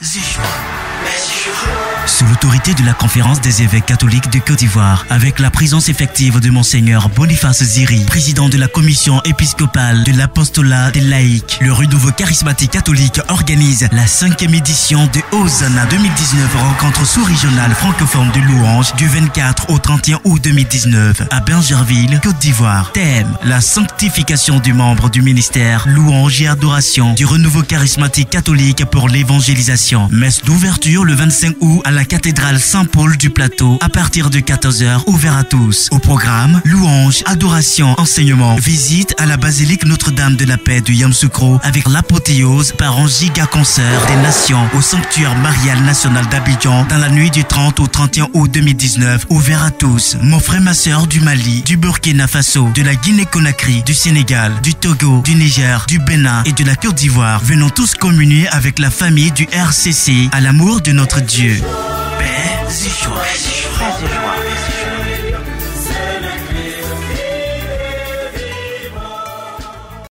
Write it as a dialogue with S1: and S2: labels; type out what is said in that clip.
S1: Sous l'autorité de la Conférence des évêques catholiques de Côte d'Ivoire, avec la présence effective de Monseigneur Boniface Ziri, président de la commission épiscopale de l'apostolat des laïcs, le renouveau charismatique catholique organise la 5e édition de Hosanna 2019, rencontre sous-régionale francophone de louanges du 24 au 31 août 2019 à Bingerville, Côte d'Ivoire. Thème: la sanctification du membre du ministère, louange et adoration du renouveau charismatique catholique pour l'évangélisation. Messe d'ouverture le 25 août à la cathédrale Saint-Paul du Plateau à partir de 14h, ouvert à tous. Au programme, louange, adoration, enseignement, visite à la basilique Notre-Dame de la Paix de Yamoussoukro avec l'apothéose par un giga-concert des nations au sanctuaire marial national d'Abidjan dans la nuit du 30 au 31 août 2019, ouvert à tous. Mon frère, ma soeur du Mali, du Burkina Faso, de la Guinée-Conakry, du Sénégal, du Togo, du Niger, du Bénin et de la Côte d'Ivoire, venons tous communier avec la famille du RCC à l'amour de notre Dieu. Paix et joie.